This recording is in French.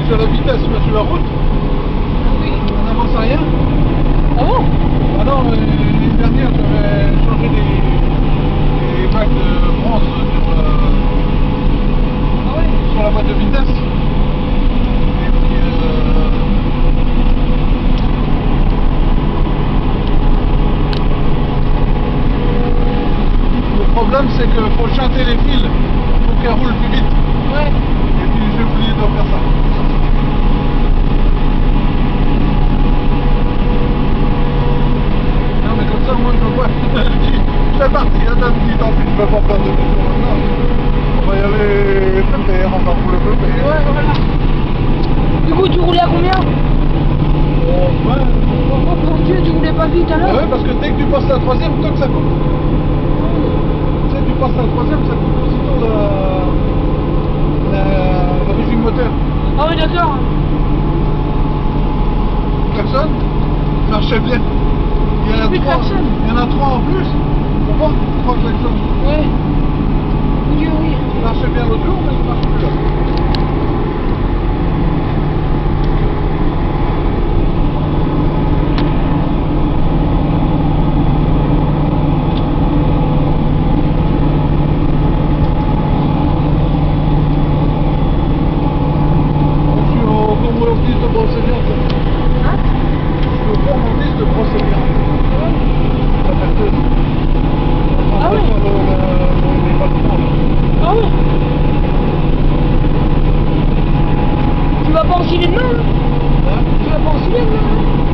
sur la vitesse, mais sur la route, Oui. on n'avance à rien. Ah bon? Ah non, l'année dernière, j'avais changé les plaques de bronze Ah ouais? sur la boîte de vitesse. Et puis, le problème, c'est qu'il faut chanter les fils pour qu'elles roulent plus vite. Ouais. Et puis, j'ai oublié de faire ça. Non, mais comme ça, moi, je vois. C'est parti, il y a d'un petit temps, puis je ne peux pas faire de demi-tour maintenant. On va y aller pépère, on va rouler pépère. Ouais, voilà. Du coup, tu roulais à combien? Oh, ouais. Oh mon Dieu, tu roulais pas vite alors? Ouais, parce que dès que tu passes la troisième, toc, ça coupe. Tu sais, tu passes la troisième, ça coupe aussitôt la régime moteur. Ah oui, d'accord. Klaxon, marchait bien. Il y en a Plus de trois. klaxon. Il y en a trois en plus. Tu vois, trois klaxons. Ouais. Dieu, oui. Il marchait bien l'autre jour, mais il marche plus là. Formandiste de Brossélian. Hein? Le formandiste de Brossélian. La perceuse. Ah oui? Les bâtiments. Ah oui? Tu vas pas enfiler demain? Hein? Tu vas pas enfiler demain?